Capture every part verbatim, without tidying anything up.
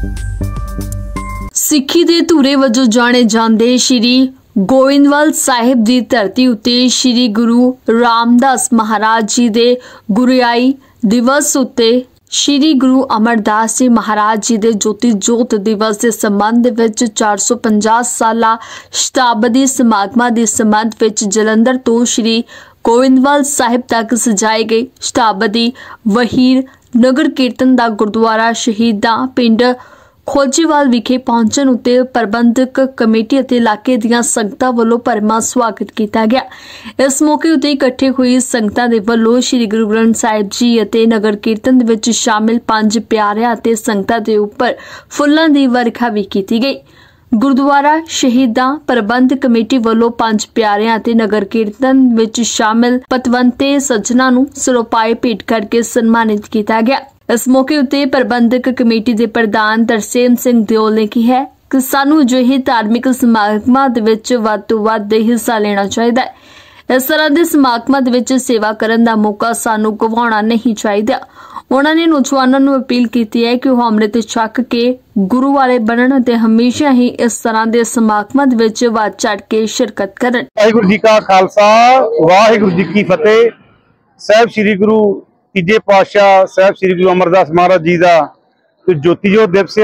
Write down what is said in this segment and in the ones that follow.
सिक्खी दे धूरे वजों जाने जांदे श्री गोविंदवाल साहिब की धरती उत्ते श्री गुरु रामदास महाराज जी दे गुरियाई दिवस उत्ते श्री गुरु अमरदास जी महाराज जी दे ज्योति जोत दिवस के संबंध विच चार सौ पचास साला शताब्दी समागमां दे संबंध विच जलंधर तो श्री गोविंदवाल साहिब तक सजाए गए शताब्दी वहीर नगर कीर्तन दा गुरुद्वारा शहीदां पिंड खोजीवाल विखे पहुंचण उत्ते प्रबंधक कमेटी अते इलाके दीयां संगतां वल्लों भरमां स्वागत किया गया। इस मौके उत्ते इकट्ठे हुई संगतां दे वल्लों श्री गुरु ग्रंथ साहिब जी अते नगर कीर्तन दे विच शामिल पंज प्यारियां अते संगतां दे उपर फुल्लां दी वर्खा भी की गई। गुरुद्वारा शहीदां प्रबंध कमेटी वल्लों पंज प्यारियां अते नगर कीर्तन विच शामिल पतवंते सज्जनां नूं सिरोपाए भेंट करके सन्मानित किया गया। इस मौके उत्ते प्रबंधक कमेटी के प्रधान तरसेम सिंह दिओल ने कहा है कि सानू अजिहे धार्मिक समागमां दे विच वध तों वध हिस्सा लेना चाहिए। इस तरह के समागमां दे विच सेवा करन दा मौका सानू गवाउणा नहीं चाहिए। उन्होंने नौजवानों नूं अपील की है कि वह अमृत छक के गुरु वाले बनन ते हमेशा ही इस तरह के समागमां दे विच वध चढ़ के शिरकत करन। वाहिगुरू जी का खालसा वाहिगुरू जी की फतेह। साहिब श्री गुरु तीजे पातशाह साहिब श्री गुरु अमरदास महाराज जी का जो ज्योति जोत दिवस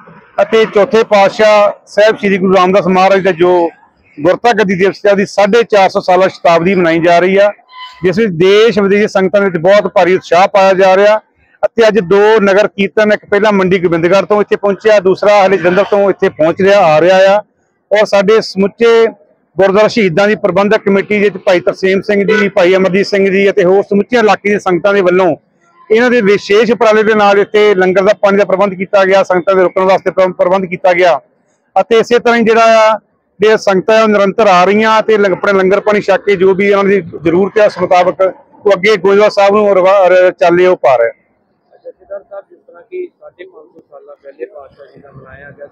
आ चौथे पातशाह साहिब श्री गुरु रामदास महाराज का जो गुरता गद्दी दिवस है साढ़े चार सौ साल शताब्दी मनाई जा रही है, जिस देश विदेश संगतां दे बहुत भारी उत्साह पाया जा रहा। अज दो नगर कीर्तन, एक पहला मंडी गोबिंदगढ़ तो इत्थे पहुंचा, दूसरा हले जलंधर तो इत्थे पहुंच रहा आ रहा है। और साडे समुचे गुरुद्वारा शहीदां की प्रबंधक कमेटी जिस भाई तरसेम सिंह जी, भाई अमरजीत सिंह जी और होर समुचे इलाके की संगतां दे वल्लों इन्हां दे विशेष उपराले दे नाल इत्थे लंगर का पानी का प्रबंध किया गया, संगतां दे रुकण वास्ते प्रबंध किया गया। अते इसे तरह ही जिहड़ा संगतां निरंतर आ रही अपने लंगर पानी छक के जो भी उन्हां दी जरूरत है उस मुताबक वो अगे गोविंदवाल साहब नूं चाले वो पा रहे। जथेदार साहब, जिस तरह की साढ़े पांच सौ साल पहले पातशाह जी का मनाया गया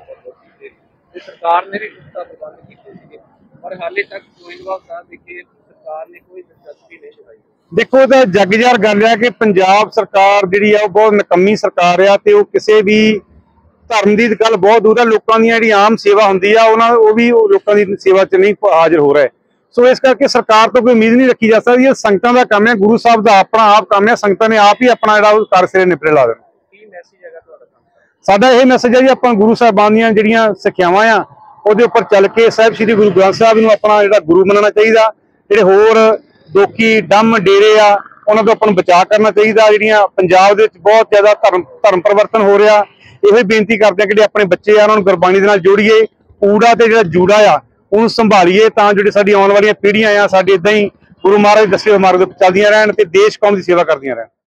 सरकार ने भी उसका प्रबंध किए और हाले तक गोविंदवाल साहब विखे सरकार ने कोई दिलचस्पी नहीं दिखाई। देखो तो जग जार गल है कि पंजाब सरकार जिहड़ी है बहुत नकम्मी सरकार है ते वो किसी भी धर्म की गल बहुत दूर है। लोगों की जिहड़ी आम सेवा हुंदी है वो भी लोगों की सेवा च नहीं हाजिर हो रहा है। सो इस करके सरकार तो कोई उम्मीद नहीं रखी जा सकती। ये संगतां दा काम है, गुरु साहब का अपना आप काम है, संगतां ने आप ही अपना जिहड़ा कर सिरे निपरे ला देना। साडा यह मैसेज है जी अपना गुरु साहबान दीयां जिहड़ियां सिक्ख्यावां आ ਉਹਦੇ ਉੱਪਰ ਚੱਲ ਕੇ ਸਾਹਿਬ श्री गुरु ग्रंथ साहब ਨੂੰ ਆਪਣਾ ਜਿਹੜਾ ਗੁਰੂ ਮੰਨਣਾ ਚਾਹੀਦਾ। ਜਿਹੜੇ ਹੋਰ ਦੋਖੀ ਡੰਮ ਡੇਰੇ ਆ ਉਹਨਾਂ ਤੋਂ ਆਪਾਂ ਨੂੰ ਬਚਾਅ ਕਰਨਾ ਚਾਹੀਦਾ। ਜਿਹੜੀਆਂ ਪੰਜਾਬ ਦੇ ਵਿੱਚ ਬਹੁਤ ਜ਼ਿਆਦਾ ਧਰਮ ਧਰਮ ਪਰਿਵਰਤਨ ਹੋ ਰਿਹਾ, ਇਹੋ ਹੀ ਬੇਨਤੀ ਕਰਦੇ ਆ ਕਿ ਜਿਹੜੇ ਆਪਣੇ ਬੱਚੇ ਆ ਉਹਨਾਂ ਨੂੰ ਗੁਰਬਾਣੀ ਦੇ ਨਾਲ ਜੋੜੀਏ, ਊੜਾ ਤੇ ਜਿਹੜਾ ਜੂੜਾ ਆ ਉਹਨੂੰ ਸੰਭਾਲੀਏ ਤਾਂ ਜਿਹੜੀ ਸਾਡੀ ਆਉਣ ਵਾਲੀਆਂ ਪੀੜ੍ਹੀਆਂ ਆ ਸਾਡੇ ਇਦਾਂ ਹੀ ਗੁਰੂ ਮਹਾਰਾਜ ਦੱਸੇ ਹੋਏ ਮਾਰਗ ਤੇ ਚੱਲਦੀਆਂ ਰਹਿਣ ਤੇ ਦੇਸ਼ ਕੌਮ ਦੀ ਸੇਵਾ ਕਰਦੀਆਂ ਰਹਿਣ।